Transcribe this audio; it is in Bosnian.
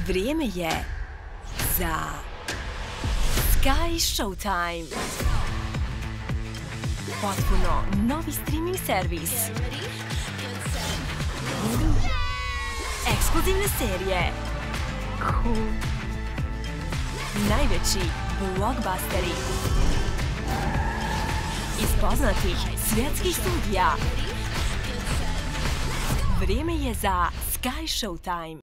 Vrijeme je za Sky Showtime. Potpuno novi streaming servis. Ekskluzivne serije. Najveći blockbusteri. Iz poznatih svjetskih studija. Vrijeme je za Sky Showtime.